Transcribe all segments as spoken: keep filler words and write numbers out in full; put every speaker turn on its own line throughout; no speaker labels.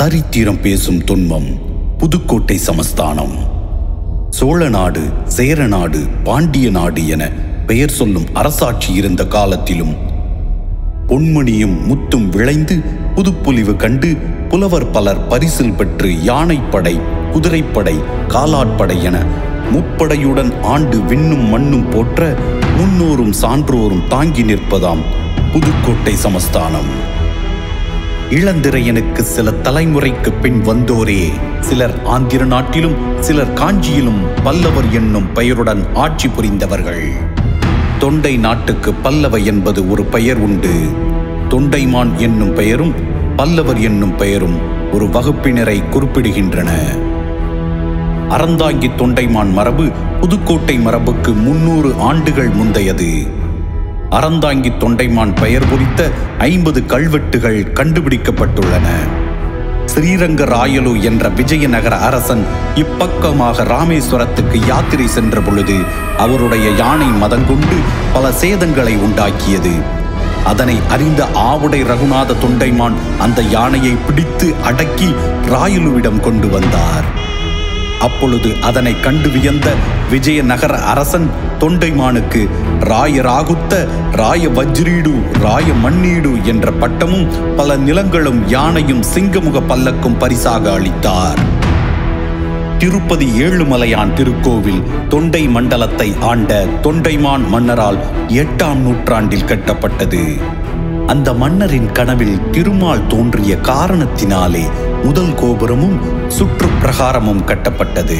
சரித்திரம் பேசும் துன்பம் புதுக்கோட்டை சமஸ்தானம். சோழ நாடு, சேர நாடு, பாண்டிய நாடு என பெயர் சொல்லும் அரசாட்சி இருந்த காலத்திலும் பொன்மணியும் முத்தும் விளைந்து புதுப்பொலிவு கண்டு புலவர் பலர் பரிசில் பெற்று யானைப்படை, குதிரைப்படை, காலாட்படை என முப்படையுடன் ஆண்டு விண்ணும் மண்ணும் போற்ற முன்னோரும் சான்றோரும் தாங்கி நிற்பதாம் புதுக்கோட்டை சமஸ்தானம். இளந்திரையனுக்கு சில தலைமுறைக்கு பின் வந்தோரே சிலர் ஆந்திர நாட்டிலும் சிலர் காஞ்சியிலும் பல்லவர் என்னும் பெயருடன் ஆட்சி புரிந்தவர்கள். தொண்டை நாட்டுக்கு பல்லவ என்பது ஒரு பெயர் உண்டு. தொண்டைமான் என்னும் பெயரும் பல்லவர் என்னும் பெயரும் ஒரு வகுப்பினரை குறிப்பிடுகின்றன. அறந்தாங்கி தொண்டைமான் மரபு புதுக்கோட்டை மரபுக்கு முன்னூறு ஆண்டுகள் முந்தையது. அறந்தாங்கி தொண்டைமான் பெயர் குறித்த ஐம்பது கல்வெட்டுகள் கண்டுபிடிக்கப்பட்டுள்ளன. ஸ்ரீரங்க ராயலு என்ற விஜயநகர அரசன் இப்பக்கமாக ராமேஸ்வரத்துக்கு யாத்திரை சென்ற பொழுது அவருடைய யானை மதங்கொண்டு பல சேதங்களை உண்டாக்கியது. அதனை அறிந்த ஆவுடை ரகுநாத தொண்டைமான் அந்த யானையை பிடித்து அடக்கி ராயலுவிடம் கொண்டு வந்தார். அப்பொழுது அதனை கண்டு வியந்த விஜயநகர அரசன் தொண்டைமானுக்கு ராயராகுத்த, ராய வஜ்ரீடு, ராய மண்ணீடு என்ற பட்டமும் பல நிலங்களும் யானையும் சிங்கமுக பல்லக்கும் பரிசாக அளித்தார். திருப்பதி ஏழுமலையான் திருக்கோவில் தொண்டை மண்டலத்தை ஆண்ட தொண்டைமான் மன்னரால் எட்டாம் நூற்றாண்டில் கட்டப்பட்டது. அந்த மன்னரின் கனவில் திருமால் தோன்றிய காரணத்தினாலே முதல் கோபுரமும் சுற்று பிரகாரமும் கட்டப்பட்டது.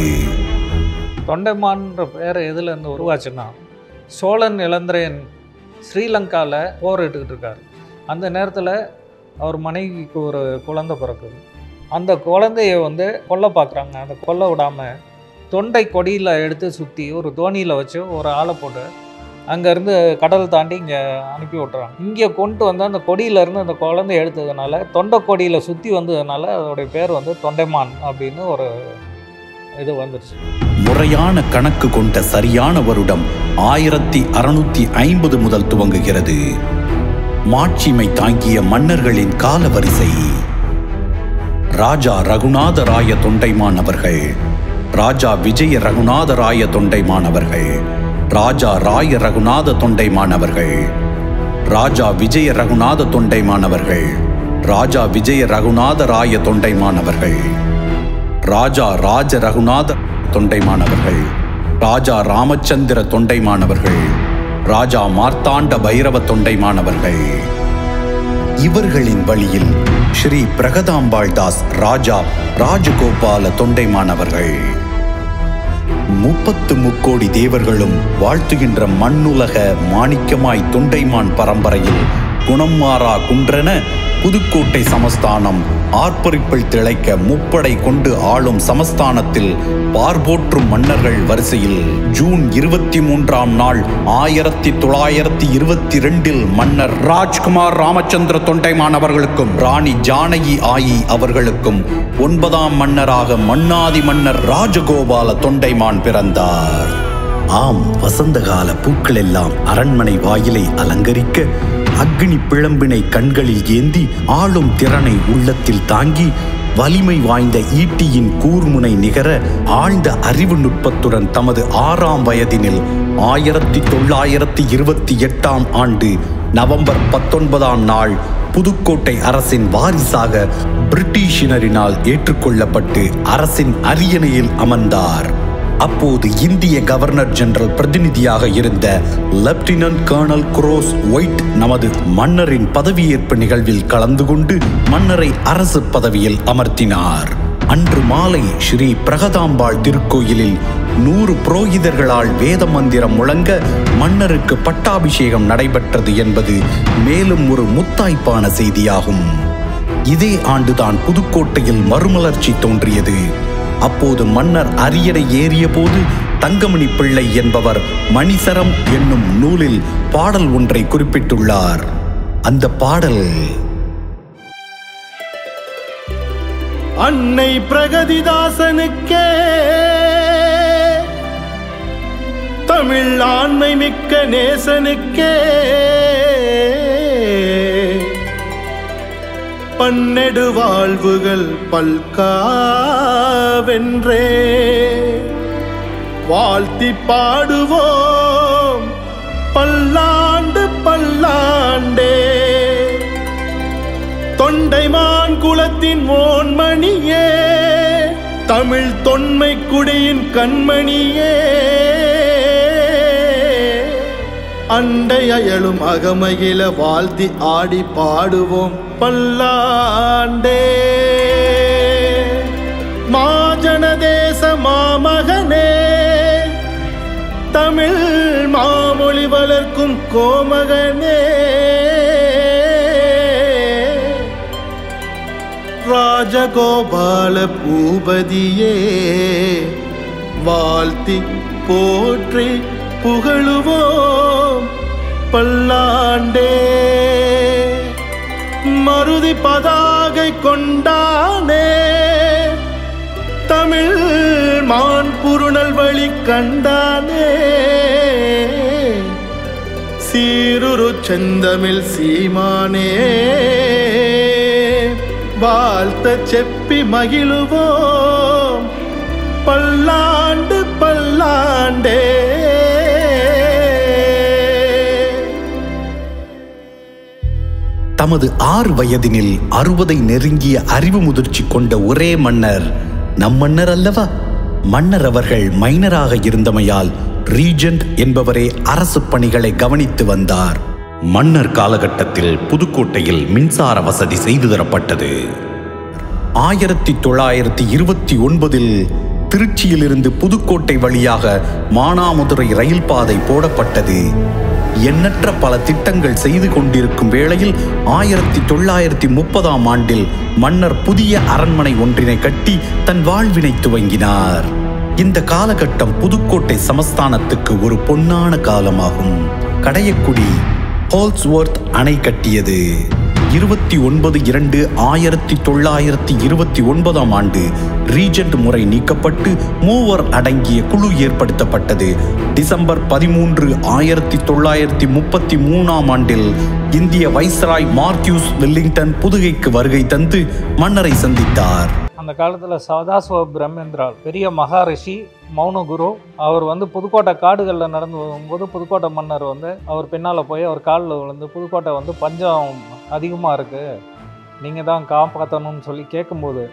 தொண்டைமான்ற பேர் எதுல இருந்து உருவாச்சுன்னா, சோழன் இளந்திரையன் ஸ்ரீலங்காவில் போரிட்டுக்கிட்டு இருக்காரு. அந்த நேரத்தில் அவர் மனைவிக்கு ஒரு குழந்தை பிறக்குது. அந்த குழந்தைய வந்து கொல்ல பார்க்குறாங்க. அந்த கொல்ல விடாமல் தொண்டை கொடியில் எடுத்து சுற்றி ஒரு தோணியில் வச்சு ஒரு ஆளை போட்டு அங்கேருந்து கடல் தாண்டி இங்கே அனுப்பி விட்டுறாங்க. இங்கே கொண்டு வந்து அந்த கொடியிலேருந்து அந்த குழந்தைய எடுத்ததுனால தொண்டை கொடியில் சுற்றி வந்ததுனால அதோடைய பேர் வந்து தொண்டைமான் அப்படின்னு ஒரு இது வந்துருச்சு.
முறையான கணக்கு கொண்ட சரியான வருடம் ஆயிரத்தி அறுநூத்தி ஐம்பது முதல் துவங்குகிறது. மாட்சிமை தாங்கிய மன்னர்களின் கால வரிசை: ராஜா ரகுநாத ராய தொண்டைமான் அவர்கள், ராஜா விஜய ரகுநாத ராய தொண்டைமான் அவர்கள், ராஜா ராய ரகுநாத தொண்டைமான் அவர்கள், ராஜா விஜய ரகுநாத தொண்டைமான் அவர்கள், ராஜா விஜய ரகுநாத ராய தொண்டைமான் அவர்கள், ராஜா ராஜ ரகுநாத தொண்டைமான் அவர்கள், ராஜா ராமச்சந்திர தொண்டைமான் அவர்கள், ராஜா மார்த்தாண்ட பைரவ தொண்டைமான் அவர்கள். இவர்களின் வழியில் ஸ்ரீ பிரகதாம்பாள் தாஸ் ராஜா ராஜகோபால தொண்டைமான் அவர்கள். முப்பத்து முக்கோடி தேவர்களும் வாழ்த்துகின்ற மண்ணுலக மாணிக்கமாய் தொண்டைமான் பரம்பரையில் குணம் மாறா குன்றென புதுக்கோட்டை சமஸ்தானம் ஆர்ப்பரிப்பில் திளைக்க முப்படை கொண்டு ஆளும் சமஸ்தானத்தில் பார்போற்றும் மன்னர்கள் வரிசையில் ஜூன் இருபத்தி மூன்றாம் நாள் ஆயிரத்தி தொள்ளாயிரத்தி இருபத்தி ரெண்டில் மன்னர் ராஜ்குமார் ராமச்சந்திர தொண்டைமான் அவர்களுக்கும் ராணி ஜானகி ஆயி அவர்களுக்கும் ஒன்பதாம் மன்னராக மன்னாதி மன்னர் ராஜகோபால தொண்டைமான் பிறந்தார். ஆம், வசந்தகால பூக்கள் எல்லாம் அரண்மனை வாயிலை அலங்கரிக்க அக்னி பிழம்பினை கண்களில் ஏந்தி ஆளும் திறனை உள்ளத்தில் தாங்கி வலிமை வாய்ந்த ஈட்டியின் கூர்முனை நிகர ஆழ்ந்த அறிவு நுட்பத்துடன் தமது ஆறாம் வயதினில் ஆயிரத்தி தொள்ளாயிரத்தி இருபத்தி எட்டாம் ஆண்டு நவம்பர் பத்தொன்பதாம் நாள் புதுக்கோட்டை அரசின் வாரிசாக பிரிட்டிஷினரினால் ஏற்றுக்கொள்ளப்பட்டு அரசின் அரியணையில் அமர்ந்தார். அப்போது இந்திய கவர்னர் ஜெனரல் பிரதிநிதியாக இருந்த லெப்டினன்ட் கர்னல் குரோஸ் ஒயிட் நமது மன்னரின் பதவியேற்பு நிகழ்வில் கலந்து கொண்டு மன்னரை அரசு பதவியில் அமர்த்தினார். அன்று மாலை ஸ்ரீ பிரகதாம்பாள் திருக்கோயிலில் நூறு புரோகிதர்களால் வேத மந்திரம் முழங்க மன்னருக்கு பட்டாபிஷேகம் நடைபெற்றது என்பது மேலும் ஒரு முத்தாய்ப்பான செய்தியாகும். இதே ஆண்டுதான் புதுக்கோட்டையில் மறுமலர்ச்சி தோன்றியது. அப்போது மன்னர் அரியணை ஏறிய போது தங்கமணி பிள்ளை என்பவர் மணிசரம் என்னும் நூலில் பாடல் ஒன்றை குறிப்பிட்டுள்ளார். அந்த பாடல்:
அன்னை பிரகதிதாசனுக்கே தமிழ் ஆண்மை மிக்க நேசனுக்கே பன்னெடு வாழ்வுகள் பல்காவென்றே வாழ்த்தி பாடுவோம் பல்லாண்டு பல்லாண்டே. தொண்டைமான் குலத்தின் ஓன்மணியே, தமிழ் தொன்மை குடியின் கண்மணியே, அண்டை அயலும் அகமகில வாழ்த்தி ஆடி பாடுவோம் பல்லாண்டே. மாஜன தேச மாமகனே, தமிழ் மாமொழி வளர்க்கும் கோமகனே, ராஜகோபால பூபதியே, வாழ்த்தி போற்றி புகழுவோம் பல்லாண்டே. மருதி பதாகை கொண்டானே, தமிழ் மான் புருணல்வழி கண்டானே, சீருரு செந்தமிழ் சீமானே, வாழ்த்த செப்பி மகிழுவோம் பல்லாண்டு பல்லாண்டே.
தமது ஆறு வயதினில் அறுபதை நெருங்கிய அறிவு முதிர்ச்சி கொண்ட ஒரே மன்னர் நம் மன்னர் அல்லவா? மன்னர் அவர்கள் மைனராக இருந்தமையால் ரீஜென்ட் என்பவரே அரசு பணிகளை கவனித்து வந்தார். மன்னர் காலகட்டத்தில் புதுக்கோட்டையில் மின்சார வசதி செய்து தரப்பட்டது. ஆயிரத்தி தொள்ளாயிரத்தி இருபத்தி ஒன்பதில் திருச்சியிலிருந்து புதுக்கோட்டை வழியாக மானாமதுரை ரயில் பாதை போடப்பட்டது. எண்ணற்ற பல திட்டங்கள் செய்து கொண்டிருக்கும் வேளையில் ஆயிரத்தி தொள்ளாயிரத்தி முப்பதாம் ஆண்டில் மன்னர் புதிய அரண்மனை ஒன்றினை கட்டி தன் வாழ்வினை துவங்கினார். இந்த காலகட்டம் புதுக்கோட்டை சமஸ்தானத்துக்கு ஒரு பொன்னான காலமாகும். கடையக்குடி ஹோல்ஸ்வொர்த் அணை கட்டியது. இருபத்தி ஒன்பது இரண்டு ஆயிரத்தி தொள்ளாயிரத்தி இருபத்தி ஒன்பதாம் ஆண்டு ரீஜென்ட் முறை நீக்கப்பட்டு மூவர் அடங்கிய குழு ஏற்படுத்தப்பட்டது. டிசம்பர் பதிமூன்று ஆயிரத்தி தொள்ளாயிரத்தி முப்பத்தி மூணாம் ஆண்டில் இந்திய வைஸ்ராய் மார்க்யூஸ் வெல்லிங்டன் புதுகைக்கு வருகை தந்து மன்னரை சந்தித்தார்.
அந்த காலத்தில் சதாசிவ பிரம்மேந்திரால் பெரிய மகாரிஷி மௌனகுரு அவர் வந்து புதுக்கோட்டை காடுகளில் நடந்து வரும்போது புதுக்கோட்டை மன்னர் வந்து அவர் பின்னால் போய் அவர் காலில் விழுந்து புதுக்கோட்டை வந்து பஞ்சம் அதிகமாக இருக்குது, நீங்கள் தான் காப்பாற்றணும்னு சொல்லி கேட்கும்போது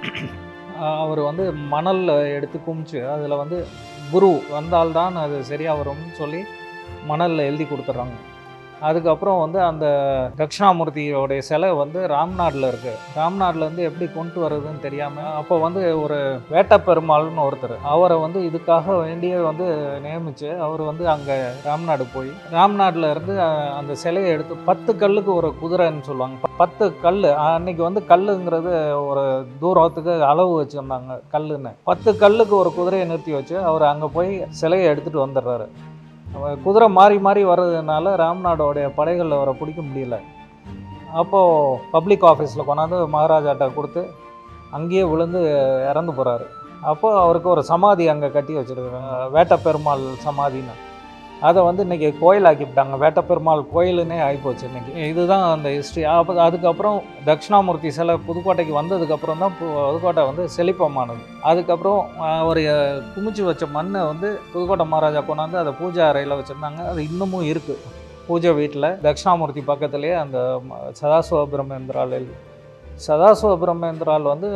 அவர் வந்து மணலில் எடுத்து குமிச்சு அதில் வந்து குரு வந்தால்தான் அது சரியாக வரும்னு சொல்லி மணலில் எழுதி கொடுத்துட்றாங்க. அதுக்கப்புறம் வந்து அந்த தட்சிணாமூர்த்தியோடைய சிலை வந்து ராம்நாட்டில் இருக்குது. ராம்நாட்டிலேருந்து எப்படி கொண்டு வர்றதுன்னு தெரியாமல் அப்போ வந்து ஒரு வேட்டப்பெருமாள்னு ஒருத்தர் அவரை வந்து இதுக்காக வேண்டியே வந்து நியமித்து அவர் வந்து அங்கே ராம்நாடு போய் ராம்நாட்டில் இருந்து அந்த சிலையை எடுத்து பத்து கல்லுக்கு ஒரு குதிரைன்னு சொல்லுவாங்க. பத்து கல் அன்னைக்கு வந்து கல்லுங்கிறது ஒரு தூரத்துக்கு அளவு வச்சுருந்தாங்க கல்லுன்னு. பத்து கல்லுக்கு ஒரு குதிரையை நிறுத்தி வச்சு அவர் அங்கே போய் சிலையை எடுத்துகிட்டு வந்துடுறாரு. குதிரை மாறி மாறி வர்றதுனால ராம்நாடோடைய படைகளில் அவரை பிடிக்க முடியல. அப்போது பப்ளிக் ஆஃபீஸில் கொண்டாந்து மகாராஜாட்ட கொடுத்து அங்கேயே விழுந்து இறந்து போகிறாரு. அப்போது அவருக்கு ஒரு சமாதி அங்கே கட்டி வச்சுருக்காங்க, வேட்டப்பெருமாள் சமாதின்னு. அதை வந்து இன்றைக்கி கோயிலாக்கிவிட்டாங்க, வேட்டப்பெருமாள் கோயிலுன்னே ஆகிப்போச்சு இன்றைக்கி. இதுதான் அந்த ஹிஸ்ட்ரி. அப்போ அதுக்கப்புறம் தட்சிணாமூர்த்தி சிலை புதுக்கோட்டைக்கு வந்ததுக்கப்புறம் தான் புதுக்கோட்டை வந்து செழிப்பமானது. அதுக்கப்புறம் அவர் குமிச்சு வச்ச மண்ணை வந்து புதுக்கோட்டை மகாராஜா கொண்டாந்து அதை பூஜை அறையில் வச்சுருந்தாங்க. அது இன்னமும் இருக்குது பூஜை வீட்டில். தட்சிணாமூர்த்தி பக்கத்துலேயே அந்த சதாசிவ பிரம்மேந்திரால் சதாசிவ பிரம்மேந்திரால் வந்து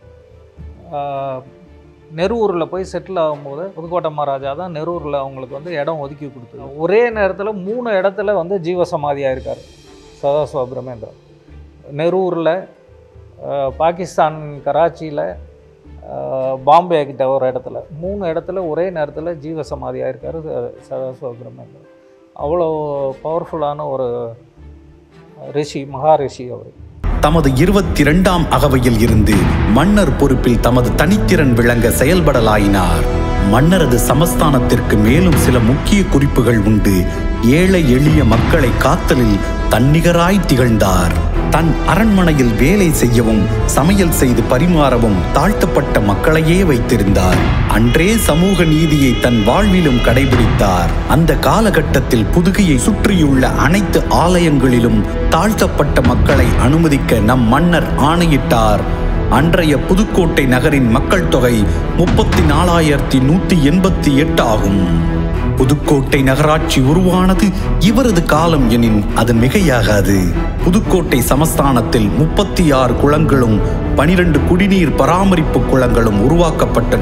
நெரூரில் போய் செட்டில் ஆகும்போது புதுக்கோட்டை மகாராஜா தான் நெரூரில் அவங்களுக்கு வந்து இடம் ஒதுக்கி கொடுத்தது. ஒரே நேரத்தில் மூணு இடத்துல வந்து ஜீவசமாதியாக இருக்கார் சதாசிவ பிரம்மேந்திரா. நெரூரில், பாகிஸ்தான் கராச்சியில், பாம்பே கிட்ட ஒரு இடத்துல, மூணு இடத்துல ஒரே நேரத்தில் ஜீவசமாதியாக இருக்கார் சதாசிவ பிரம்மேந்திரா. அவ்வளோ பவர்ஃபுல்லான ஒரு ரிஷி, மகா ரிஷி அவர்.
தமது இருபத்தி இரண்டாம் அகவையில் இருந்து மன்னர் பொறுப்பில் தமது தனித்திறன் விளங்க செயல்படலாயினார். மன்னரது சமஸ்தானத்திற்கு மேலும் சில முக்கிய குறிப்புகள் உண்டு. ஏழை எளிய மக்களை காத்தலில் தன்னிகராய் திகழ்ந்தார். தன் அரண்மனையில் வேலை செய்யவும் சமையல் செய்து பரிமாறவும் தாழ்த்தப்பட்ட மக்களையே வைத்திருந்தார். அன்றே சமூக நீதியை தன் வாழ்விலும் கடைபிடித்தார். அந்த காலகட்டத்தில் புதுகையை சுற்றியுள்ள அனைத்து ஆலயங்களிலும் தாழ்த்தப்பட்ட மக்களை அனுமதிக்க நம் மன்னர் ஆணையிட்டார். அன்றைய புதுக்கோட்டை நகரின் மக்கள் தொகை முப்பத்தி நாலாயிரத்தி நூற்றி எண்பத்தி எட்டு ஆகும். புதுக்கோட்டை நகராட்சி உருவானது இவரது காலம் எனின் அது மிகையாகாது. புதுக்கோட்டை சமஸ்தானத்தில் முப்பத்தி ஆறு குளங்களும் பனிரெண்டு குடிநீர் பராமரிப்பு குளங்களும் உருவாக்கப்பட்டன.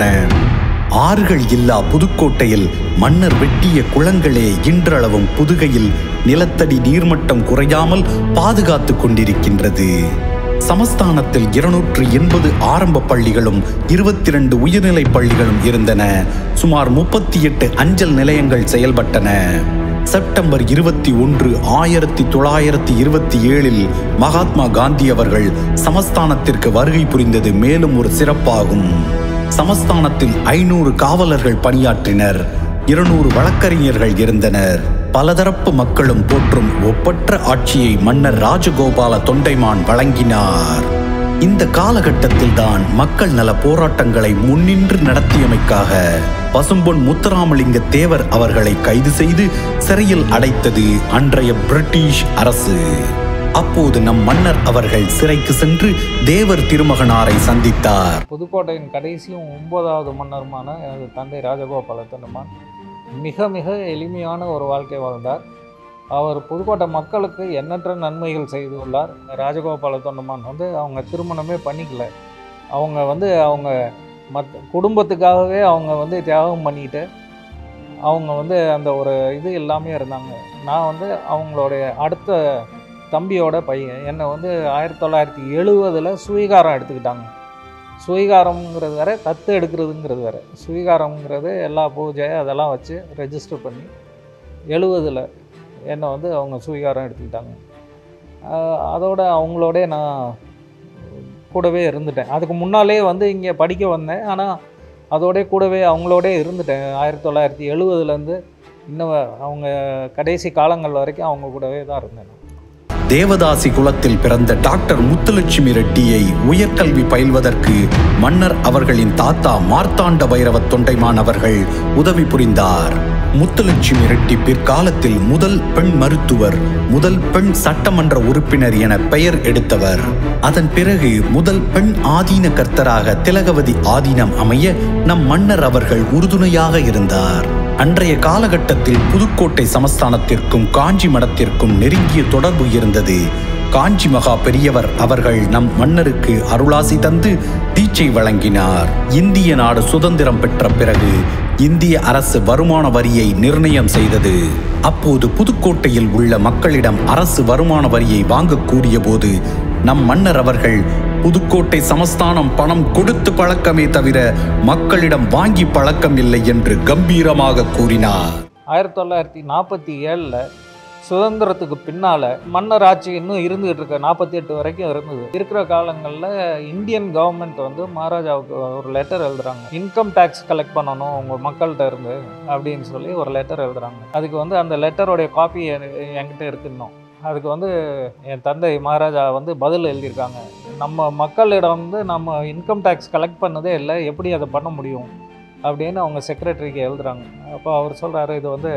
ஆறுகள் இல்லா புதுக்கோட்டையில் மன்னர் வெட்டிய குளங்களே இன்றளவும் புதுகையில் நிலத்தடி நீர்மட்டம் குறையாமல் பாதுகாத்து கொண்டிருக்கின்றது. சமஸ்தானத்தில் இருநூற்று எண்பது ஆரம்ப பள்ளிகளும் இருபத்தி இரண்டு உயர்நிலை பள்ளிகளும் இருந்தன. சுமார் முப்பத்தி எட்டு அஞ்சல் நிலையங்கள் செயல்பட்டன. செப்டம்பர் இருபத்தி ஒன்று ஆயிரத்தி தொள்ளாயிரத்தி இருபத்தி ஏழில் மகாத்மா காந்தி அவர்கள் சமஸ்தானத்திற்கு வருகை புரிந்தது மேலும் ஒரு சிறப்பாகும். சமஸ்தானத்தில் ஐநூறு காவலர்கள் பணியாற்றினர். இருநூறு வழக்கறிஞர்கள் இருந்தனர். பலதரப்பு மக்களும் போற்றும் ஒப்பற்ற ஆட்சியை மன்னர் ராஜகோபால தொண்டைமான் வழங்கினார். இந்த காலகட்டத்தில் தான் மக்கள் நல போராட்டங்களை முன்னின்று நடத்தியமைக்காக பசும்பொன் முத்துராமலிங்க தேவர் அவர்களை கைது செய்து சிறையில் அடைத்தது அன்றைய பிரிட்டிஷ் அரசு. அப்போது நம் மன்னர் அவர்கள் சிறைக்கு சென்று தேவர் திருமகனாரை சந்தித்தார்.
புதுக்கோட்டையின் கடைசியும் ஒன்பதாவது மன்னருமான எனது தந்தை ராஜகோபால தொண்டைமான் மிக மிக எளிமையான ஒரு வாழ்க்கை வாழ்ந்தார். அவர் புதுக்கோட்டை மக்களுக்கு எண்ணற்ற நன்மைகள் செய்துள்ளார். ராஜகோபால தொண்டைமான் வந்து அவங்க திருமணமே பண்ணிக்கல. அவங்க வந்து அவங்க மற்ற குடும்பத்துக்காகவே அவங்க வந்து தியாகம் பண்ணிட்டு அவங்க வந்து அந்த ஒரு இது எல்லாமே இருந்தாங்க. நான் வந்து அவங்களுடைய அடுத்த தம்பியோட பையன். என்னை வந்து ஆயிரத்தி தொள்ளாயிரத்தி எழுபதில் சுவீகாரம் எடுத்துக்கிட்டாங்க. சுவீகாரம்ங்கிறது வேறு, தத்து எடுக்கிறதுங்கிறது வேறு. சுவீகாரம்ங்கிறது எல்லா பூஜை அதெல்லாம் வச்சு ரெஜிஸ்டர் பண்ணி எழுபதில் என்னை வந்து அவங்க சுவீகாரம் எடுத்துக்கிட்டாங்க. அதோட அவங்களோட நான் கூடவே இருந்துட்டேன். அதுக்கு முன்னாலே வந்து இங்கே படிக்க வந்தேன். ஆனால் அதோட கூடவே அவங்களோட இருந்துட்டேன். ஆயிரத்தி தொள்ளாயிரத்தி எழுபதுலேருந்து இன்னும் அவங்க கடைசி காலங்கள் வரைக்கும் அவங்க கூடவே தான் இருந்தேன்.
தேவதாசி குலத்தில் பிறந்த டாக்டர் முத்துலட்சுமி ரெட்டியை உயர்கல்வி பயில்வதற்கு மன்னர் அவர்களின் தாத்தா மார்த்தாண்ட பைரவ தொண்டைமான் அவர்கள் உதவி புரிந்தார். முத்துலட்சுமி ரெட்டி பிற்காலத்தில் முதல் பெண் மருத்துவர், முதல் பெண் சட்டமன்ற உறுப்பினர் என பெயர் எடுத்தவர். அதன் பிறகு முதல் பெண் ஆதீன கர்த்தராக திலகவதி ஆதீனம் அமைய நம் மன்னர் அவர்கள் உறுதுணையாக இருந்தார். அன்றைய காலகட்டத்தில் புதுக்கோட்டை சமஸ்தானத்திற்கும் காஞ்சி மடத்திற்கும் நெருங்கிய தொடர்பு இருந்தது. காஞ்சி மகா பெரியவர் அவர்கள் நம் மன்னருக்கு அருளாசி தந்து தீட்சை வழங்கினார். இந்திய நாடு சுதந்திரம் பெற்ற பிறகு இந்திய அரசு வருமான வரியை நிர்ணயம் செய்தது. அப்போது புதுக்கோட்டையில் உள்ள மக்களிடம் அரசு வருமான வரியை வாங்க கூறிய போது நம் மன்னர் அவர்கள் புதுக்கோட்டை சமஸ்தானம் பணம் கொடுத்து பழக்கமே தவிர மக்களிடம் வாங்கி பழக்கம் இல்லை என்று கம்பீரமாக கூறினார்.
ஆயிரத்தி தொள்ளாயிரத்தி நாற்பத்தி ஏழில் சுதந்திரத்துக்கு பின்னால் மன்னர் ஆட்சி இன்னும் இருந்துகிட்டு இருக்க நாற்பத்தி எட்டு வரைக்கும் இருந்தது. இருக்கிற காலங்களில் இந்தியன் கவர்மெண்ட் வந்து மகாராஜாவுக்கு ஒரு லெட்டர் எழுதுறாங்க. இன்கம் டேக்ஸ் கலெக்ட் பண்ணணும் உங்கள் மக்கள்கிட்ட இருந்து அப்படின்னு சொல்லி ஒரு லெட்டர் எழுதுறாங்க. அதுக்கு வந்து அந்த லெட்டரோடைய காப்பி என்கிட்ட இருக்குன்னோம். அதுக்கு வந்து என் தந்தை மகாராஜா வந்து பதில் எழுதியிருக்காங்க. நம்ம மக்களிடம் வந்து நம்ம இன்கம் டேக்ஸ் கலெக்ட் பண்ணதே இல்லை, எப்படி அதை பண்ண முடியும் அப்படின்னு அவங்க செக்ரட்டரிக்கு எழுதுறாங்க. அப்போ அவர் சொல்கிறாரு, இது வந்து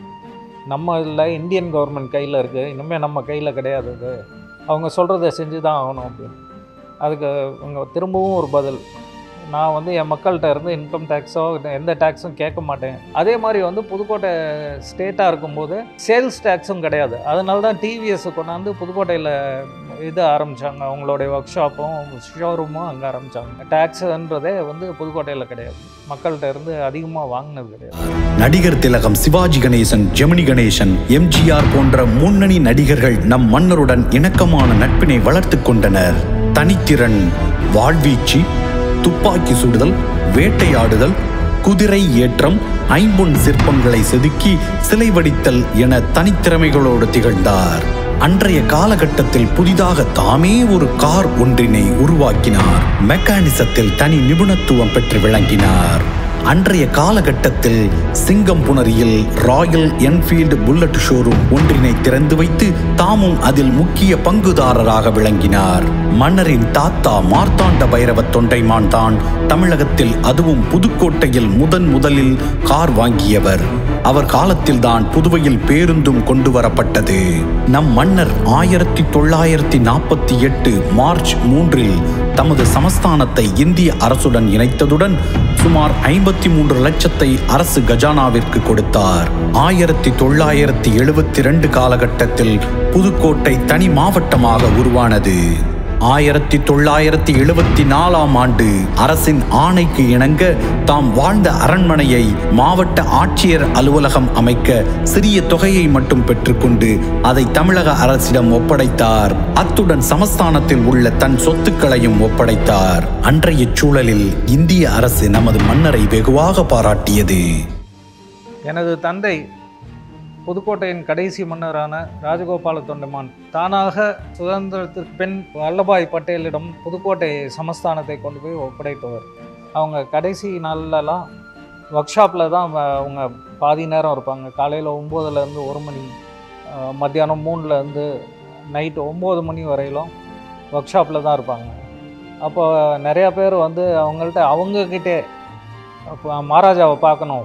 நம்ம இல்லை, இந்தியன் கவர்மெண்ட் கையில் இருக்குது, இனிமேல் நம்ம கையில் கிடையாது, இது அவங்க சொல்கிறத செஞ்சு தான் ஆகணும் அப்படின்னு. அதுக்கு அவங்க திரும்பவும் ஒரு பதில், நான் வந்து என் மக்கள்கிட்ட இருந்து இன்கம் டேக்ஸோ எந்த டேக்ஸும் கேட்க மாட்டேன். அதே மாதிரி வந்து புதுக்கோட்டை ஸ்டேட்டாக இருக்கும்போது சேல்ஸ் டேக்ஸும் கிடையாது. அதனால தான் டிவிஎஸ் கொண்டாந்து புதுக்கோட்டையில் இது ஆரம்பித்தாங்க. அவங்களுடைய ஒர்க் ஷாப்பும் ஷோரூமும் அங்கே ஆரம்பித்தாங்க. டேக்ஸுன்றதே வந்து புதுக்கோட்டையில் கிடையாது, மக்கள்கிட்ட இருந்து அதிகமாக வாங்கினது கிடையாது.
நடிகர் திலகம், சிவாஜி கணேசன், ஜெமினி கணேசன், எம்ஜிஆர் போன்ற முன்னணி நடிகர்கள் நம் மன்னருடன் இணக்கமான நட்பினை வளர்த்து கொண்டனர். தனித்திறன், வாழ்வீச்சு, துப்பாக்கி சுடுதல், வேட்டையாடுதல், குதிரை ஏற்றம், ஐம்பொன் சிற்பங்களை செதுக்கி சிலை வடித்தல் என தனித்திறமைகளோடு திகழ்ந்தார். அன்றைய காலகட்டத்தில் புதிதாக தாமே ஒரு கார் ஒன்றினை உருவாக்கினார். மெக்கானிசத்தில் தனி நிபுணத்துவம் பெற்று விளங்கினார். அன்றைய காலகட்டத்தில் சிங்கம்புணரியில் ராயல் என்ஃபீல்டு புல்லட் ஷோரூம் ஒன்றினை திறந்து வைத்து தாமும் அதில் முக்கிய பங்குதாரராக விளங்கினார். மன்னரின் தாத்தா மார்த்தாண்ட பைரவ தொண்டைமான் தான் தமிழகத்தில் அதுவும் புதுக்கோட்டையில் முதன் முதலில் கார் வாங்கியவர். அவர் காலத்தில் தான் புதுவையில் பேருந்தும் கொண்டு வரப்பட்டது. நம் மன்னர் ஆயிரத்தி தொள்ளாயிரத்தி நாற்பத்தி எட்டு மார்ச் மூன்றில் தமது சமஸ்தானத்தை இந்திய அரசுடன் இணைத்ததுடன் சுமார் ஐம்பத்தி மூன்று லட்சத்தை அரசு கஜானாவிற்கு கொடுத்தார். ஆயிரத்தி தொள்ளாயிரத்தி எழுபத்தி இரண்டு காலகட்டத்தில் புதுக்கோட்டை தனி மாவட்டமாக உருவானது. ஆயிரத்தி தொள்ளாயிரத்தி எழுபத்தி நாலாம் ஆண்டு அரசின் ஆணைக்கு இணங்க தாம் வாழ்ந்த அரண்மனையை மாவட்ட ஆட்சியர் அலுவலகம் அமைக்க சிறிய தொகையை மட்டும் பெற்றுக்கொண்டு அதை தமிழக அரசிடம் ஒப்படைத்தார். அத்துடன் சமஸ்தானத்தில் உள்ள தன் சொத்துக்களையும் ஒப்படைத்தார். அன்றைய சூழலில் இந்திய அரசு நமது மன்னரை வெகுவாக பாராட்டியது.
எனது தந்தை புதுக்கோட்டையின் கடைசி மன்னரான ராஜகோபால தொண்டைமான் தானாக சுதந்திரத்திற்கு பின் வல்லபாய் பட்டேலிடம் புதுக்கோட்டை சமஸ்தானத்தை கொண்டு போய் ஒப்படைத்தவர். அவங்க கடைசி நாள்லலாம் ஒர்க் ஷாப்பில் தான் அவங்க பாதி நேரம் இருப்பாங்க. காலையில் ஒம்போதுலேருந்து ஒரு மணி, மத்தியானம் மூணுலேருந்து நைட்டு ஒம்பது மணி வரையிலும் ஒர்க் ஷாப்பில் தான் இருப்பாங்க. அப்போ நிறையா பேர் வந்து அவங்கள்ட்ட அவங்கக்கிட்டே மகாராஜாவை பார்க்கணும்,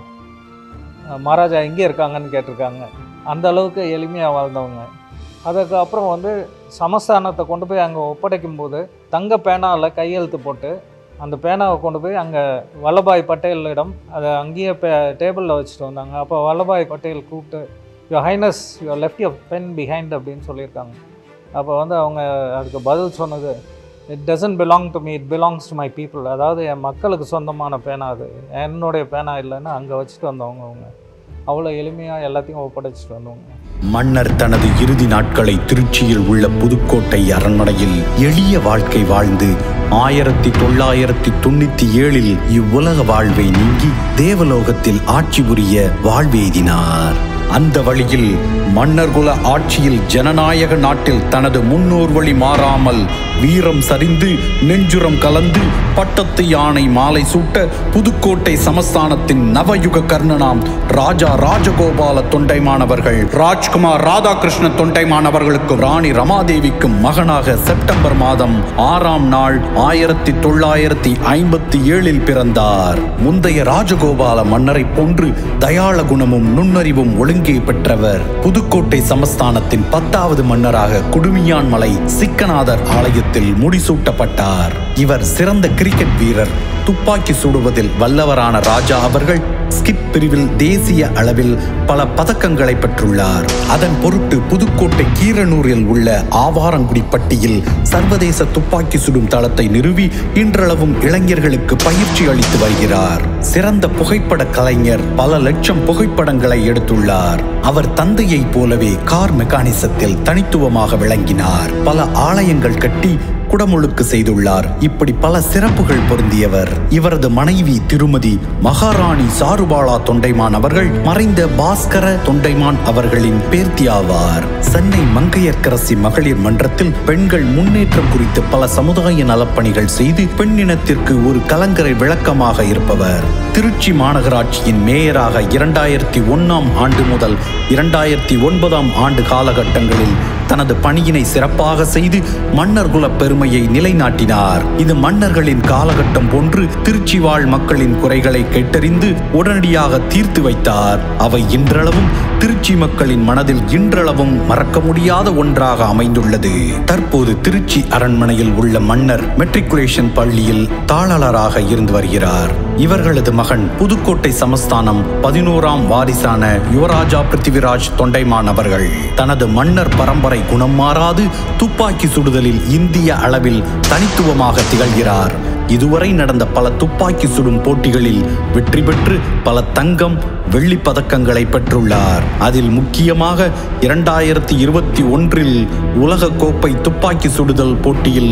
மகாராஜா எங்கே இருக்காங்கன்னு கேட்டிருக்காங்க. அந்த அளவுக்கு எளிமையாக வாழ்ந்தவங்க. அதுக்கப்புறம் வந்து சமஸ்தானத்தை கொண்டு போய் அங்கே ஒப்படைக்கும் போது தங்க பேனாவில் கையெழுத்து போட்டு அந்த பேனாவை கொண்டு போய் அங்கே வல்லபாய் பட்டேலிடம் அதை அங்கேயே பே டேபிளில் வச்சுட்டு வந்தாங்க. அப்போ வல்லபாய் பட்டேல் கூப்பிட்டு your highness your left your pen behind அப்படின்னு சொல்லியிருக்காங்க. அப்போ வந்து அவங்க அதுக்கு பதில் சொன்னது, it doesn't belong to me, it belongs to my people. அதாவது என் மக்களுக்கு சொந்தமான பேனா, அது என்னுடைய பேனா இல்லைன்னு அங்கே வச்சுட்டு வந்தவங்க. அவங்க அவ்வளோ எளிமையாக எல்லாத்தையும் ஒப்படைச்சிட்டு வந்தவங்க.
மன்னர் தனது இறுதி நாட்களை திருச்சியில் உள்ள புதுக்கோட்டை அரண்மனையில் எளிய வாழ்க்கை வாழ்ந்து ஆயிரத்தி தொள்ளாயிரத்தி தொண்ணூத்தி ஏழில் இவ்வுலக வாழ்வை நீங்கி தேவலோகத்தில் ஆட்சி புரிய வாழ்வெய்தினார். அந்த வழியில் மன்னர்குல ஆட்சியில் ஜனநாயக நாட்டில் தனது முன்னோர் வழி மாறாமல் வீரம் சரிந்து நெஞ்சுரம் கலந்து பட்டத்து யானை மாலை சூட்ட புதுக்கோட்டை சமஸ்தானத்தின் நவயுக கர்ணனாம் ராஜா ராஜகோபால தொண்டைமானவர்கள் ராஜ்குமார் ராதாகிருஷ்ண தொண்டைமானவர்களுக்கும் ராணி ரமாதேவிக்கும் மகனாக செப்டம்பர் மாதம் ஆறாம் நாள் ஆயிரத்தி தொள்ளாயிரத்தி ஐம்பத்தி ஏழில் பிறந்தார். முந்தைய ராஜகோபால மன்னரை போன்று தயாள குணமும் நுண்ணறிவும் ஒழுங்கே பெற்றவர். புதுக்கோட்டை சமஸ்தானத்தின் பத்தாவது மன்னராக குடுமியான் மலை சிக்கநாதர் ஆலயத்தில் முடிசூட்டப்பட்டார். இவர் சிறந்த கிரிக்கெட் வீரர். துப்பாக்கி சுடுவதில் வல்லவரான ராஜா அவர்கள் ஸ்கிப் பிரிவில் தேசிய அளவில் பல பதக்கங்களை பெற்றுள்ளார். அதன் பொருட்டு புதுக்கோட்டை கீரனூரில் உள்ள ஆவாரங்குடிப்பட்டியில் சர்வதேச துப்பாக்கி சுடும் தளத்தை நிறுவி இன்றளவும் இளைஞர்களுக்கு பயிற்சி அளித்து வருகிறார். சிறந்த புகைப்பட கலைஞர், பல லட்சம் புகைப்படங்களை எடுத்துள்ளார். அவர் தந்தையை போலவே கார் மெக்கானிசத்தில் தனித்துவமாக விளங்கினார். பல ஆலயங்கள் கட்டி குடமுழுக்கு செய்துள்ளார். இப்படி பல சிறப்புகள் பொருந்தியவர். இவரது மனைவி திருமதி மகாராணி சாருபாலா தொண்டைமான் அவர்கள் மறைந்த பாஸ்கர தொண்டைமான் அவர்களின் பேர்த்தி ஆவார். சென்னை மங்கையர்க்கரசி மகளிர் மன்றத்தில் பெண்கள் முன்னேற்றம் குறித்து பல சமுதாய நலப்பணிகள் செய்து பெண்ணினத்திற்கு ஒரு கலங்கரை விளக்கமாக இருப்பவர். திருச்சி மாநகராட்சியின் மேயராக இரண்டாயிரத்தி ஒன்னாம் ஆண்டு முதல் இரண்டாயிரத்தி ஒன்பதாம் ஆண்டு காலகட்டங்களில் தனது பணியினை சிறப்பாக செய்து மன்னர் குல பெருமையை நிலைநாட்டினார். இது மன்னர்களின் காலகட்டம் போன்று திருச்சி வாழ் மக்களின் குறைகளை கேட்டறிந்து உடனடியாக தீர்த்து வைத்தார். அவை இன்றளவும் திருச்சி மக்களின் மனதில் இன்றளவும் மறக்க முடியாத ஒன்றாக அமைந்துள்ளது. தற்போது திருச்சி அரண்மனையில் உள்ள மன்னர் மெட்ரிகுலேஷன் பள்ளியில் தாளராக இருந்து வருகிறார். இவர்களது மகன் புதுக்கோட்டை சமஸ்தானம் பதினோராம் வாரிசான யுவராஜா பிருத்திவிராஜ் தொண்டைமான் அவர்கள் தனது மன்னர் பரம்பரை குணம் மாறாது துப்பாக்கி சுடுதலில் இந்திய அளவில் தனித்துவமாக திகழ்கிறார். இதுவரை நடந்த பல துப்பாக்கி சுடும் போட்டிகளில் வெற்றி பெற்று பல தங்கம் வெள்ளி பதக்கங்களை பெற்றுள்ளார். அதில் முக்கியமாக இரண்டாயிரத்தி இருபத்தி ஒன்றில் உலக கோப்பை துப்பாக்கி சுடுதல் போட்டியில்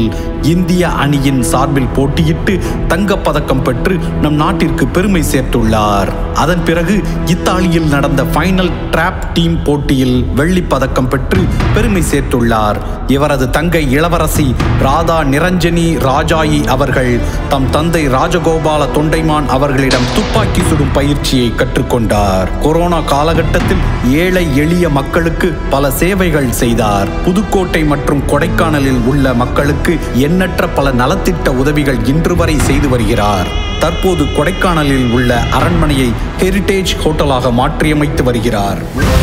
இந்திய அணியின் சார்பில் போட்டியிட்டு தங்கப்பதக்கம் பெற்று நம் நாட்டிற்கு பெருமை சேர்த்துள்ளார். அதன் பிறகு இத்தாலியில் நடந்த ஃபைனல் டிராப் டீம் போட்டியில் வெள்ளி பதக்கம் பெற்று பெருமை சேர்த்துள்ளார். இவரது தங்கை இளவரசி ராதா நிரஞ்சனி ராஜாயி அவர்கள் தம் தந்தை ராஜகோபால தொண்டைமான் அவர்களிடம் துப்பாக்கி சுடும் பயிற்சியை கற்றுக்கொண்டார். கொரோனா காலகட்டத்தில் ஏழை எளிய மக்களுக்கு பல சேவைகள் செய்தார். புதுக்கோட்டை மற்றும் கொடைக்கானலில் உள்ள மக்களுக்கு எண்ணற்ற பல நலத்திட்ட உதவிகள் இன்று வரை செய்து வருகிறார். தற்போது கொடைக்கானலில் உள்ள அரண்மனையை ஹெரிடேஜ் ஹோட்டலாக மாற்றியமைத்து வருகிறார்.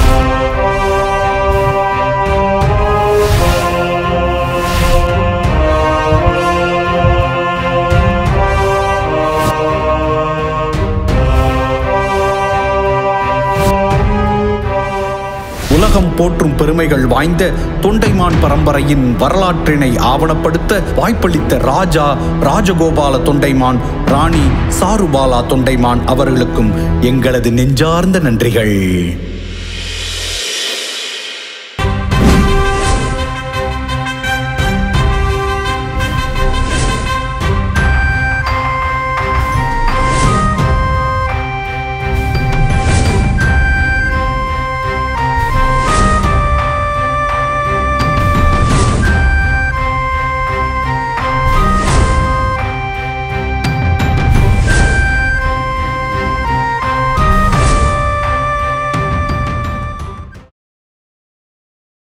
உலகம் போற்றும் பெருமைகள் வாய்ந்த தொண்டைமான் பரம்பரையின் வரலாற்றினை ஆவணப்படுத்த வாய்ப்பளித்த ராஜா ராஜகோபால தொண்டைமான், ராணி சாருபாலா தொண்டைமான் அவர்களுக்கும் எங்களது நெஞ்சார்ந்த நன்றிகள்.